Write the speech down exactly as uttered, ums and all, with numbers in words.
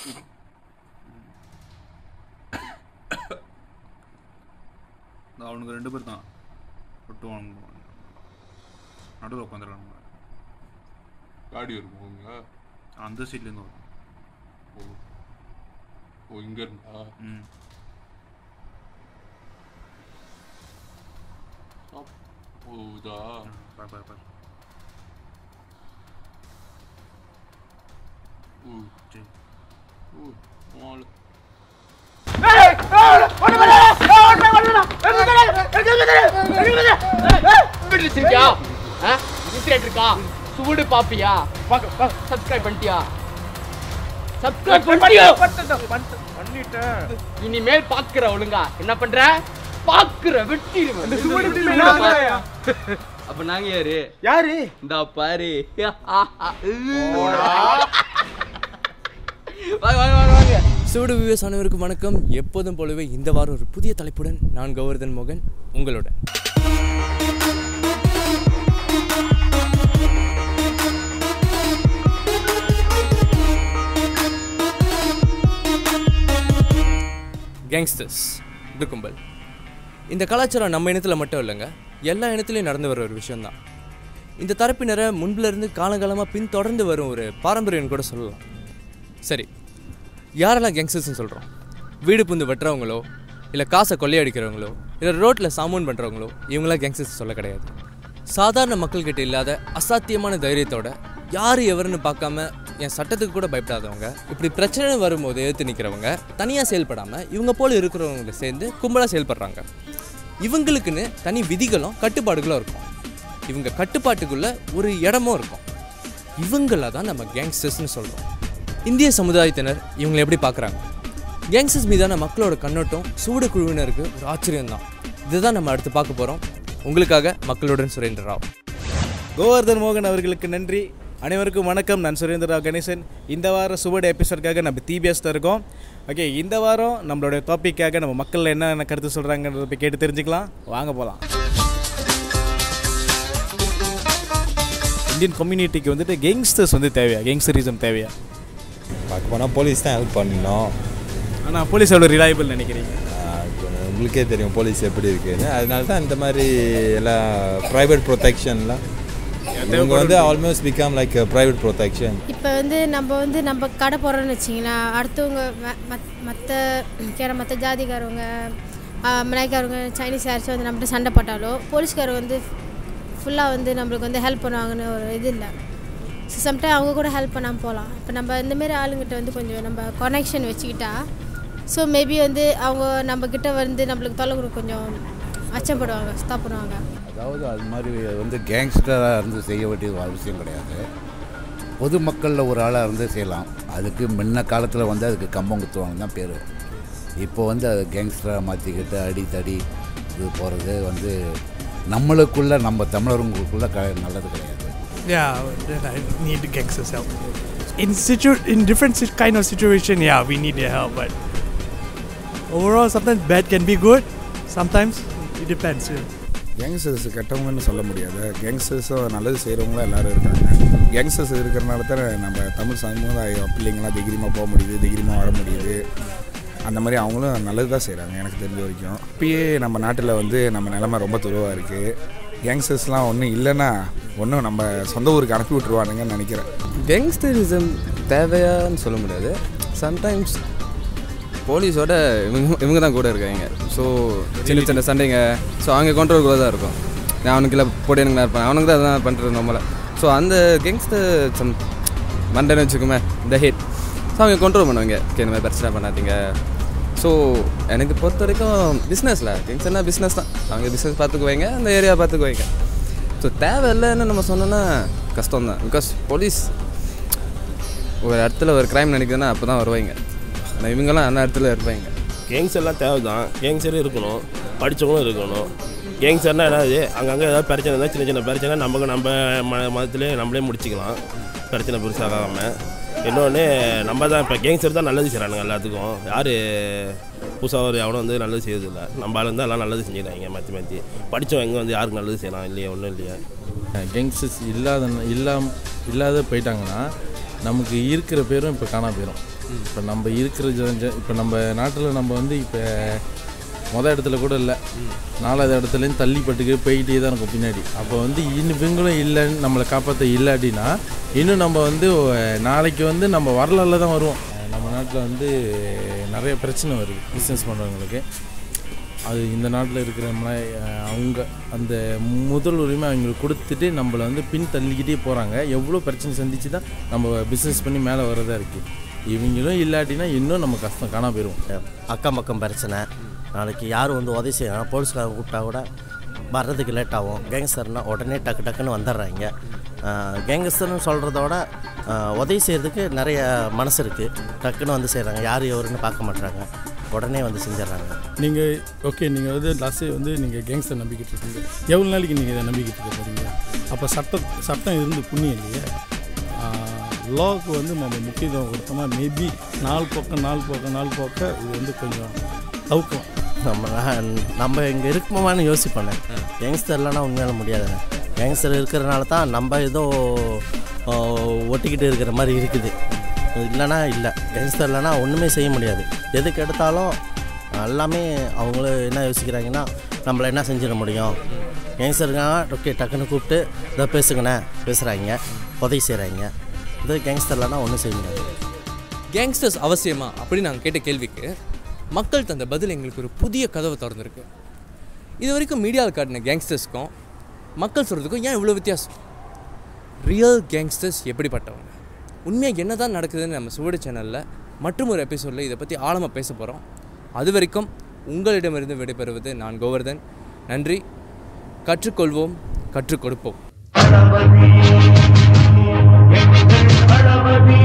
அவனுக்கு ரெண்டு பேர் தான் ஒட்டுவானுங்க, நடுவில் உட்காந்துருக்கானுங்க. காடி வருவாங்க அந்த சைட்லேருந்து வரும். ஓ ஓ இங்கே இருந்தா ம் ஓதா பார் பார் பார். ஓ சரி ஓ மால் சுவடு பாப்பியா? சப்ஸ்கிரைப் பண்ணிட்டியா? சப்ஸ்கிரைப் பண்ணிட்டியா? இனிமேல் பாக்குற ஒழுங்கா என்ன பண்ற? பாக்குற வெட்டிடுவேன். அப்ப நாங்க யாரு? யாரு? இந்த பாரு. சுவடு வியூவர்ஸ் அனைவருக்கும் வணக்கம். எப்போதும் போலவே இந்த வாரம் ஒரு புதிய தலைப்புடன் நான் கௌவர்தன் மோகன் உங்களுடன். கேங்ஸ்டர்ஸ், இது கும்பல். இந்த கலாச்சாரம் நம்ம இனத்தில் மட்டும் இல்லைங்க, எல்லா இனத்துலையும் நடந்து வர ஒரு விஷயந்தான். இந்த தரப்பினரை முன்பிலிருந்து காலங்காலமாக பின்தொடர்ந்து வரும் ஒரு பாரம்பரியம்னு கூட சொல்லலாம். சரி, யாரெல்லாம் கேங்ஸ்டர்ஸ்னு சொல்கிறோம்? வீடு புந்து வெட்டுறவங்களோ, இல்லை காசை கொள்ளையடிக்கிறவங்களோ, இல்லை ரோட்டில் சாமூன் பண்ணுறவங்களோ, இவங்களாம் கேங்ஸ்டர்ஸ் சொல்ல கிடையாது. சாதாரண மக்கள்கிட்ட இல்லாத அசாத்தியமான தைரியத்தோட யார் எவருன்னு பார்க்காம என் சட்டத்துக்கு கூட பயப்படாதவங்க, இப்படி பிரச்சனை வரும்போது எதிர்த்து நிற்கிறவங்க, தனியாக செயல்படாமல் இவங்க போல் இருக்கிறவங்களை சேர்ந்து கும்பலாக செயல்படுறாங்க. இவங்களுக்குன்னு தனி விதிகளும் கட்டுப்பாடுகளும் இருக்கும். இவங்க கட்டுப்பாட்டுக்குள்ளே ஒரு இடமும் இருக்கும். இவங்கள தான் நம்ம கேங்ஸ்டர்ஸ்னு சொல்கிறோம். இந்திய சமுதாயத்தினர் இவங்களை எப்படி பார்க்குறாங்க? கேங்ஸ்டர்ஸ் மீதான மக்களோட கண்ணோட்டம் சூடு குழுவினருக்கு ஒரு ஆச்சரியம்தான். இதுதான் நம்ம அடுத்து பார்க்க போகிறோம். உங்களுக்காக மக்களுடன் சுரேந்திர ராவ். கோவர்தன் மோகன் அவர்களுக்கு நன்றி. அனைவருக்கும் வணக்கம். நான் சுரேந்திர ராவ் கணேசன். இந்த வாரம் சுவடு எபிசோடுக்காக நம்ம டிபிஎஸ்ல இருக்கோம். ஓகே, இந்த வாரம் நம்மளோட டாப்பிக்காக நம்ம மக்கள் என்னென்ன கருத்து சொல்கிறாங்கன்றத போய் கேட்டு தெரிஞ்சுக்கலாம். வாங்க போகலாம். இந்தியன் கம்யூனிட்டிக்கு வந்துட்டு கேங்ஸ்டர்ஸ் வந்து தேவையா? கேங்ஸ்டரிசம் தேவையா? பார்க்க போனால் போலீஸ் தான் ஹெல்ப் பண்ணணும். ஆனால் போலீஸ் எவ்வளோ ரிலையபிள் நினைக்கிறீங்க? உங்களுக்கே தெரியும் போலீஸ் எப்படி இருக்குன்னு. அதனால தான் இந்த மாதிரி எல்லாம் ப்ரைவேட் ப்ரொடெக்ஷன்லாம் இவங்க வந்து almost become like private protection. இப்போ வந்து நம்ம வந்து நம்ம கடை போடுறோன்னு வச்சிங்களேன், அடுத்தவங்க மற்ற கேர மற்ற ஜாதிக்காரவங்க, மலாய்க்காரவங்க, சைனீஸ் யாராச்சும் வந்து நம்மகிட்ட சண்டை போட்டாலோ போலீஸ்காரங்க வந்து ஃபுல்லாக வந்து நம்மளுக்கு வந்து ஹெல்ப் பண்ணுவாங்கன்னு ஒரு இது இல்லை. ஸோ சம்டைம் அவங்க கூட ஹெல்ப் பண்ணாமல் போகலாம். இப்போ நம்ம இந்தமாரி ஆளுங்கிட்ட வந்து கொஞ்சம் நம்ம கனெக்ஷன் வச்சுக்கிட்டா, ஸோ மேபி வந்து அவங்க நம்மக்கிட்ட வந்து நம்மளுக்கு தொலை கொடுக்க கொஞ்சம் அச்சப்படுவாங்க, ஸ்டாப் பண்ணுவாங்க. அதாவது அது மாதிரி வந்து கேங்ஸ்டராக இருந்து செய்ய வேண்டிய அவசியம் கிடையாது. பொதுமக்களில் ஒரு ஆளாக இருந்து செய்யலாம். அதுக்கு முன்ன காலத்தில் வந்து அதுக்கு கம்பம் குத்துவாங்க தான் பேர். இப்போ வந்து அது கேங்ஸ்டராக மாற்றிக்கிட்டு அடி தடி இது போகிறது வந்து நம்மளுக்குள்ளே நம்ம தமிழர்களுக்குள்ளே க நல்லது கிடையாது. Yeah, then I need gangsters help. In situ in different kind of situation, yeah, we need their help. But overall, sometimes bad can be good. Sometimes it depends. Gangsters கெட்டவங்கன்னு சொல்ல முடியாது. கேங்ஸ்டர்ஸும் நல்லது செய்கிறவங்களும் எல்லோரும் இருக்காங்க. கேங்ஸ்டர்ஸ் இருக்கிறனால தான் நம்ம தமிழ் சமுதாயம் பிள்ளைங்களாம் தைரியமாக போக முடியுது, தைரியமாக வர முடியுது. அந்த மாதிரி அவங்களும் நல்லது தான் செய்கிறாங்க எனக்கு தெரிஞ்ச வரைக்கும். இப்பயே நம்ம நாட்டில் வந்து நம்ம நிலைமை ரொம்ப துருவாக இருக்குது. கேங்ஸ்டர்ஸ்லாம் ஒன்றும் இல்லைன்னா ஒன்றும் நம்ம சொந்த ஊருக்கு அனுப்பி விட்ருவானுங்கன்னு நினைக்கிறேன். கேங்ஸ்டரிசம் தேவையான்னு சொல்ல முடியாது. சம்டைம்ஸ் போலீஸோட இவங்க இவங்க தான் கூட இருக்காங்க. ஸோ சின்ன சின்ன சண்டைங்க, ஸோ அவங்க கண்ட்ரோல்குள்ளே தான் இருக்கும். நான் அவனுக்கு இல்லை போட்டு எனக்கு தான் இருப்பேன், அவனுக்கு தான் அதான் பண்ணுறது நம்மளை. ஸோ அந்த கேங்ஸ்டர் சம் மண்டன்னு வச்சுக்கோமே, இந்த ஹிட், ஸோ அவங்க கண்ட்ரோல் பண்ணுவாங்க. ஓகே, இந்த மாதிரி பிரச்சனை பண்ணாதீங்க. ஸோ எனக்கு பொறுத்த வரைக்கும் பிஸ்னஸில் கேங்ஸ்டர்னா பிஸ்னஸ் தான். அவங்க பிஸ்னஸ் பார்த்துக்குவாங்க, அந்த ஏரியா பார்த்துக்குவாங்க. ஸோ தேவையில்லைன்னு நம்ம சொன்னோன்னா கஷ்டம் தான். பிகாஸ் போலீஸ் ஒரு இடத்துல ஒரு க்ரைம் நினைக்குதுன்னா அப்போ தான் வருவாங்க. ஆனால் இவங்கெல்லாம் அந்த இடத்துல இருப்பாங்க. கேங்ஸ்டர்லாம் தேவை தான். கேங்ஸ்டரும் இருக்கணும், படித்தவங்களும் இருக்கணும். கேங்ஸ்டர்னால் ஏதாவது அங்கங்கே ஏதாவது பிரச்சனை இருந்தால் சின்ன சின்ன பிரச்சனை நமக்கு நம்ம ம மதத்துலேயே நம்மளே முடிச்சிக்கலாம், பிரச்சனை பெருசாகாமல். இன்னொன்று நம்ம தான் இப்போ கேங்ஸ்டர் தான் நல்லது செய்கிறானுங்க எல்லாத்துக்கும். யார் புதுசாக ஒரு எவனும் வந்து நல்லது செய்யறதில்லை. நம்ம ஆள் வந்து எல்லாம் நல்லது செஞ்சுக்கிறாங்க மாற்றி மாற்றி. படித்தவங்க எங்கே வந்து யாருக்கு நல்லது செய்யலாம் இல்லையா? ஒன்றும் இல்லையா. கேங்ஸ்டர்ஸ் இல்லாத இல்லாம இல்லாத போயிட்டாங்கன்னா நமக்கு இருக்கிற பேரும் இப்போ காணா போயிடும். இப்போ நம்ம இருக்கிற ஜ- இப்போ நம்ம நாட்டில் நம்ம வந்து இப்போ மொதல் இடத்துல கூட இல்லை, நாலாவது இடத்துலேருந்து தள்ளிப்பட்டுக்கு போயிட்டே தான் இருக்கும் பின்னாடி. அப்போ வந்து இன்னும் இவங்களும் இல்லைன்னு நம்மளை காப்பாற்ற இல்லை அப்படின்னா இன்னும் நம்ம வந்து நாளைக்கு வந்து நம்ம வரலாறுல தான் வருவோம். நம்ம நாட்டில் வந்து நிறைய பிரச்சனை வருது பிஸ்னஸ் பண்ணுறவங்களுக்கு. அது இந்த நாட்டில் இருக்கிறவங்கள அவங்க அந்த முதல் உரிமை அவங்களுக்கு கொடுத்துட்டு நம்மளை வந்து பின் தள்ளிக்கிட்டே போகிறாங்க. எவ்வளோ பிரச்சனை சந்திச்சு தான் நம்ம பிஸ்னஸ் பண்ணி மேலே வரதா இருக்குது. இவங்களும் இல்லாட்டினா இன்னும் நம்ம கஷ்டம் காணாம போயிடும். அக்கம் பக்கம் பிரச்சனை, நாளைக்கு யாரும் வந்து உதவி செய்யணும், போலீஸ்காரங்க கூப்பிட்டா கூட வர்றதுக்கு லேட் ஆகும். கேங்ஸ்டர்னால் உடனே டக்கு டக்குன்னு வந்துடுறாங்க. கேங்ஸ்டர்னு சொல்கிறதோட உதவி செய்கிறதுக்கு நிறைய மனசு இருக்குது, டக்குன்னு வந்து செய்கிறாங்க. யார் எவருன்னு பார்க்க மாட்டுறாங்க, உடனே வந்து செஞ்சிடறாங்க. நீங்கள் ஓகே, நீங்கள் வந்து லாஸ்ட்டு வந்து நீங்கள் கேங்ஸ்டர் நம்பிக்கிட்டு இருக்கீங்க, எவ்வளோ நாளைக்கு நீங்கள் இதை நம்பிக்கிட்டு இருக்க போகிறீங்க? அப்போ சட்டம் சட்டம் இருந்து புண்ணியம் இல்லையே. லாவுக்கு வந்து நம்ம முக்கியத்துவம் கொடுத்தோம்னா மேபி நாலு பக்கம் நாலு பக்கம் நாலு பக்கம் இது வந்து கொஞ்சம் தவுக்கலாம். நம்ம நம்ம இங்கே இருக்குமான்னு யோசிப்பேன். கேங்ஸ்டர் இல்லைன்னா உண்மையால முடியாதுண்ணே. கேங்ஸ்டர் இருக்கிறனால தான் நம்ம ஏதோ ஒட்டிக்கிட்டு இருக்கிற மாதிரி இருக்குது. இல்லைனா இல்லை, கேங்ஸ்டர் இல்லைனா ஒன்றுமே செய்ய முடியாது. எதுக்கு எடுத்தாலும் எல்லாமே அவங்கள என்ன யோசிக்கிறாங்கன்னா நம்மளை என்ன செஞ்சிட முடியும். கேங்ஸ்டருக்காக ஓகே டக்குன்னு கூப்பிட்டு இதை பேசுங்கண்ணே பேசுகிறாங்க, உதவி செய்கிறாங்க. இது கேங்ஸ்டர் இல்லைனா ஒன்றும் செய்ய முடியாது. கேங்ஸ்டர்ஸ் அவசியமா அப்படின்னு நாங்கள் கேட்ட கேள்விக்கு மக்கள் தந்த பதில் எங்களுக்கு ஒரு புதிய கதவை திறந்துருக்கு. இது வரைக்கும் மீடியாவில் காட்டின கேங்ஸ்டர்ஸ்க்கும் மக்கள் சொல்கிறதுக்கும் ஏன் இவ்வளோ வித்தியாசம்? ரியல் கேங்ஸ்டர்ஸ் எப்படிப்பட்டவங்க, உண்மையாக என்ன தான் நடக்குதுன்னு நம்ம சுவடு சேனலில் மற்றும் ஒரு எபிசோடில் இதை பற்றி ஆழமாக பேச போகிறோம். அது வரைக்கும் உங்களிடமிருந்து விடைபெறுவது நான் கோவர்தன். நன்றி. கற்றுக்கொள்வோம், கற்றுக் கொடுப்போம்.